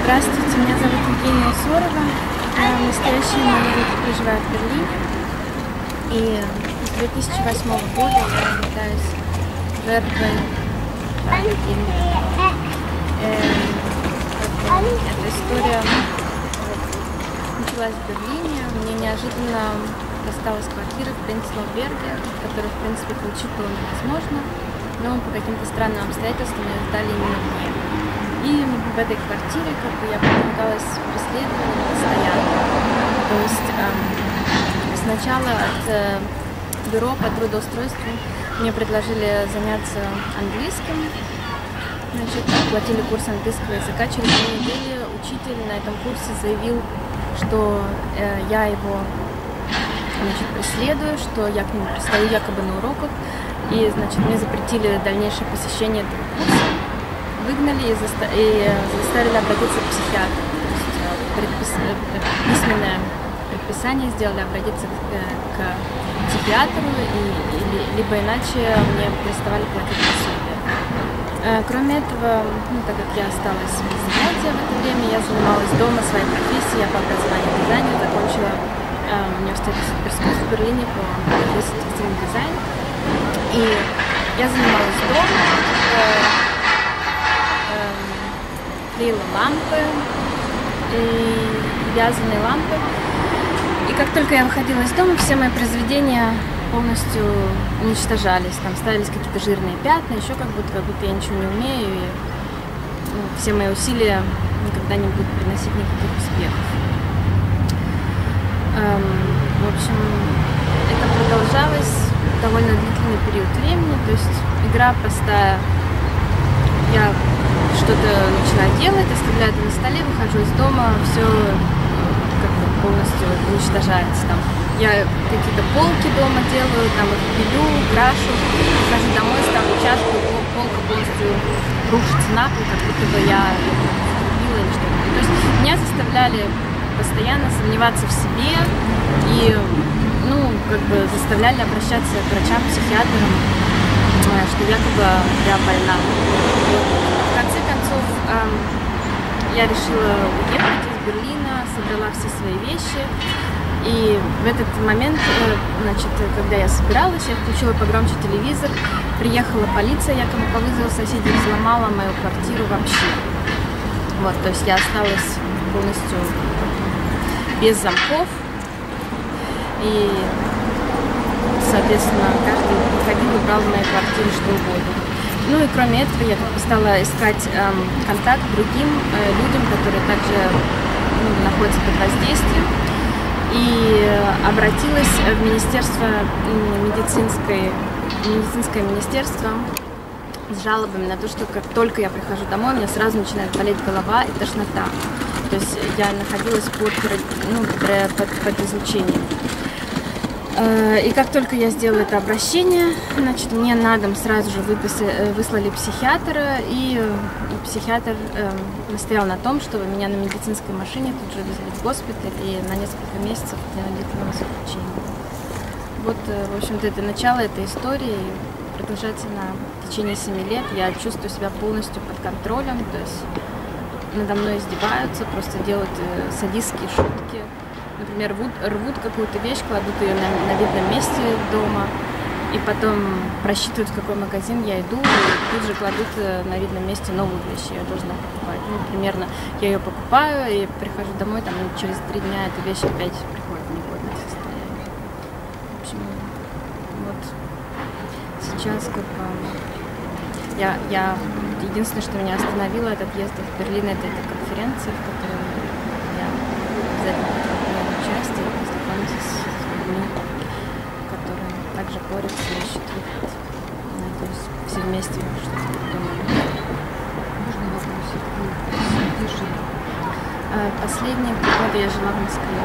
Здравствуйте, меня зовут Евгения Усорова. Я в настоящий момент проживаю в Берлине. И с 2008 года я являюсь жертвой эта история началась в Берлине. Мне неожиданно досталась квартира в Prenzlauer Berge, которую, в принципе, получить было невозможно, но по каким-то странным обстоятельствам ее сдали именно мне. И в этой квартире я подвергалась преследованию постоянно. То есть сначала от бюро по трудоустройству мне предложили заняться английским. Значит, оплатили курс английского языка. Через 2 недели учитель на этом курсе заявил, что я его преследую, что я к нему пристаю якобы на уроках. И, значит, мне запретили дальнейшее посещение этого курса. Выгнали и заставили обратиться к психиатру. То есть письменное предписание сделали обратиться к психиатру, либо иначе мне переставали платить пособие. Кроме этого, так как я осталась без занятия в это время, я занималась дома своей профессией, я по образованию дизайнер, закончила университет суперискусств в Берлине по профессии текстильный дизайн. И я занималась дома, клеила лампы и вязаные лампы. И как только я выходила из дома, все мои произведения полностью уничтожались. Там ставились какие-то жирные пятна, еще как будто я ничего не умею, и все мои усилия никогда не будут приносить никаких успехов. В общем, это продолжалось довольно длительный период времени, то есть игра простая. Я что-то начинаю делать, оставляю это на столе, выхожу из дома, все полностью уничтожается. Там я какие-то полки дома делаю, там их пилю, крашу, прихожу домой, ставлю чашку, полка полностью рушится на пол, как будто бы я любила или что-то. То есть меня заставляли постоянно сомневаться в себе и заставляли обращаться к врачам, психиатрам, что якобы я больна. В конце концов, я решила уехать из Берлина, собрала все свои вещи. И в этот момент, когда я собиралась, я включила погромче телевизор, приехала полиция, якобы по вызову соседей, взломала мою квартиру вообще. Вот, то есть я осталась полностью без замков. И, соответственно, каждый приходил и брал в моей квартире что угодно. Ну и кроме этого я стала искать контакт другим людям, которые также находятся под воздействием. И обратилась в медицинское министерство с жалобами на то, что как только я прихожу домой, у меня сразу начинает болеть голова и тошнота. То есть я находилась под излучением. И как только я сделала это обращение, мне на дом сразу же выслали психиатра, и психиатр настоял на том, чтобы меня на медицинской машине тут же везли в госпиталь и на несколько месяцев принудительного заключения. Вот, в общем-то, это начало этой истории. Продолжается в течение 7 лет. Я чувствую себя полностью под контролем, то есть надо мной издеваются, просто делают садистские шутки. Например, рвут какую-то вещь, кладут ее на видном месте дома, и потом просчитывают, в какой магазин я иду, и тут же кладут на видном месте новую вещь, я должна покупать. Примерно я ее покупаю и прихожу домой, через 3 дня эта вещь опять приходит в негодное состояние. В общем, вот сейчас я единственное, что меня остановило от отъезда в Берлин, это эта конференция, в которой я обязательно участие, познакомиться с людьми, которые также борются и ищут выход. Надеюсь, все вместе что-то придумаем. Можно вопросик? Последние 3 года я жила в Москве.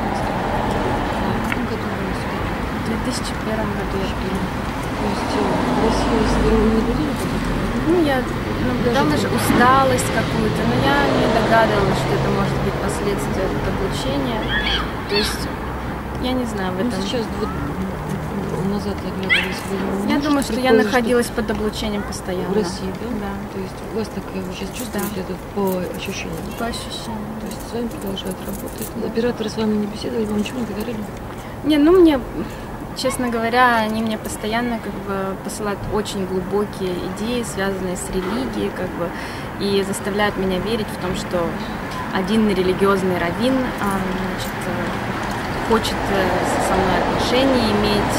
В каком году вы сюда? В 2001 году я жила. То есть в Россию не говорили об я наблюдала усталость какую-то, но я не догадывалась, что это может быть последствия от облучения. То есть, я не знаю в этом. Сейчас у нас назад оглядываясь, вы Я можете думаю, что я предположить, находилась под облучением постоянно. в России, да? Да, То есть у вас такое, вы сейчас чувствуете это по ощущениям? по ощущениям. То есть с вами продолжают работать. Операторы с вами не беседовали, вам ничего не говорили? Не, ну мне, честно говоря, они мне постоянно как бы посылают очень глубокие идеи, связанные с религией, как бы, и заставляют меня верить в том, что один религиозный раввин, значит, хочет со мной отношения иметь.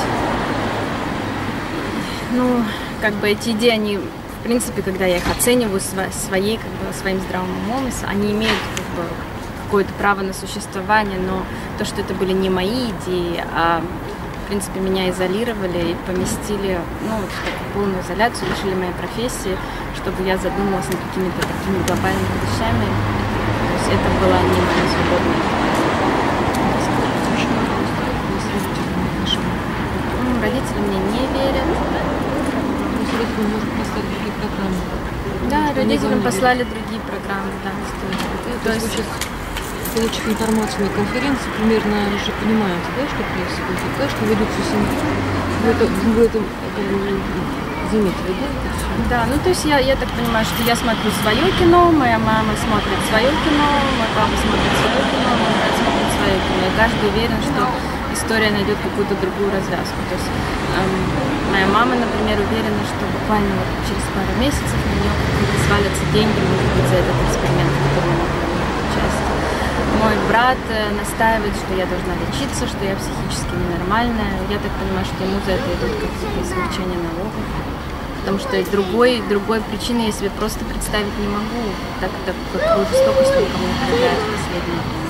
Ну, как бы эти идеи, они, в принципе, когда я их оцениваю своей, как бы, своим здравым умом, они имеют как бы какое-то право на существование, но то, что это были не мои идеи, а, в принципе, меня изолировали и поместили, ну, вот в такую полную изоляцию, лишили моей профессии, чтобы я задумалась над какими-то такими глобальными вещами. То есть это была не моя свободная. Родители мне не верят. Родителям может послать другие программы. Да, Что родителям они послали другие программы, да. То есть вы сейчас, получив информацию на конференции, примерно уже понимаете, да, что происходит, да, что ведутся семьи. Вы это заметили, да? Да, ну то есть я так понимаю, что я смотрю свое кино, моя мама смотрит свое кино, мой папа смотрит свое кино, мой брат смотрит свое кино. И каждый уверен, что история найдет какую-то другую развязку. То есть моя мама, например, уверена, что буквально вот через пару месяцев на нее какие-то свалятся деньги, может быть, за этот эксперимент, в котором она принимает участие. Мой брат настаивает, что я должна лечиться, что я психически ненормальная. Я так понимаю, что ему за это идут какие-то смягчения налогов. Потому что другой причины я себе просто представить не могу. Так как жестокость никому не проявляет в последнее время.